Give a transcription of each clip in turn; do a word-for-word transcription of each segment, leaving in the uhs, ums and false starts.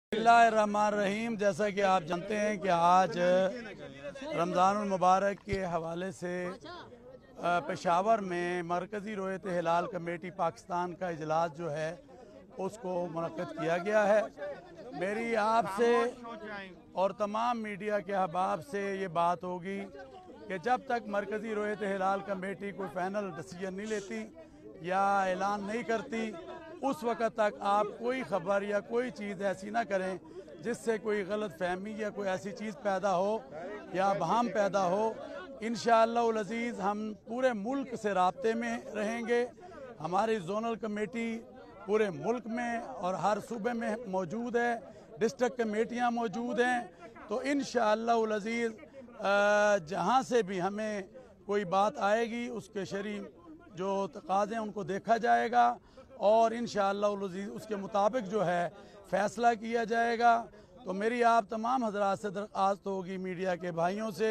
बिस्मिल्लाहिर्रहमानिर्रहीम। जैसा कि आप जानते हैं कि आज रमज़ानुल मुबारक के हवाले से पेशावर में मरकज़ी रोयत हिलाल कमेटी पाकिस्तान का इजलास जो है उसको मुनक्किद किया गया है। मेरी आपसे और तमाम मीडिया के अहबाब से ये बात होगी कि जब तक मरकज़ी रोयत हिलाल कमेटी कोई फ़ाइनल डिसीजन नहीं लेती या ऐलान नहीं करती, उस वक़्त तक आप कोई ख़बर या कोई चीज़ ऐसी ना करें जिससे कोई गलत फहमी या कोई ऐसी चीज़ पैदा हो या बहम पैदा हो। इंशाअल्लाह अज़ीज़ हम पूरे मुल्क से राब्ते में रहेंगे। हमारी जोनल कमेटी पूरे मुल्क में और हर सूबे में मौजूद है, डिस्ट्रिक्ट कमेटियाँ मौजूद हैं। तो इंशाअल्लाह अज़ीज़ जहाँ से भी हमें कोई बात आएगी उसके शरी जो तकाज़े हैं उनको देखा जाएगा और इंशाअल्लाह अज़ीज़ उसके मुताबिक जो है फ़ैसला किया जाएगा। तो मेरी आप तमाम हज़रात से दरख्वास्त होगी, मीडिया के भाइयों से,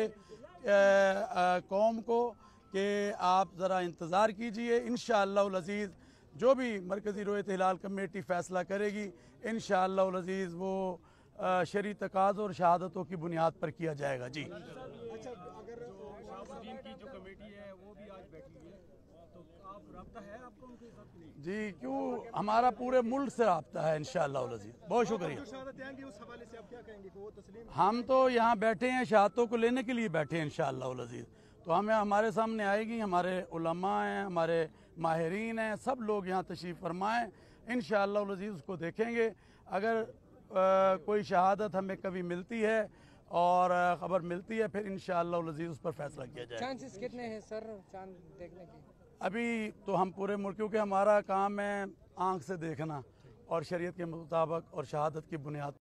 कौम को, कि आप ज़रा इंतज़ार कीजिए। इंशाअल्लाह अज़ीज़ जो भी मरकज़ी रोयत हिलाल कमेटी फ़ैसला करेगी इंशाअल्लाह अज़ीज़ वो शरई तकाज़ों और शहादतों की बुनियाद पर किया जाएगा। जी अच्छा, अगर की जो कमेटी है वो भी आज बैठी है तो आप रब्ता है आपको उनके साथ? नहीं जी, क्यों, हमारा पूरे मुल्क से रब्ता है इंशाअल्लाह अज़ीज़। बहुत शुक्रिया। उस हवाले से आप क्या कहेंगे कि वो तस्लीम? हम तो यहाँ बैठे हैं, शहादतों को लेने के लिए बैठे हैं इंशाअल्लाह अज़ीज़। तो हमें हमारे सामने आएगी, हमारे उलमा हैं, हमारे माहिरीन हैं, सब लोग यहाँ तशरीफ़ फरमाएँ। इंशाअल्लाह अज़ीज़ उसको देखेंगे। अगर आ, कोई शहादत हमें कभी मिलती है और ख़बर मिलती है फिर इंशाअल्लाह अज़ीज़ उस पर फैसला किया जाए। चांसेस कितने हैं सर चांद देखने के? अभी तो हम पूरे मुल्क, क्योंकि हमारा काम है आँख से देखना और शरीयत के मुताबिक और शहादत की बुनियाद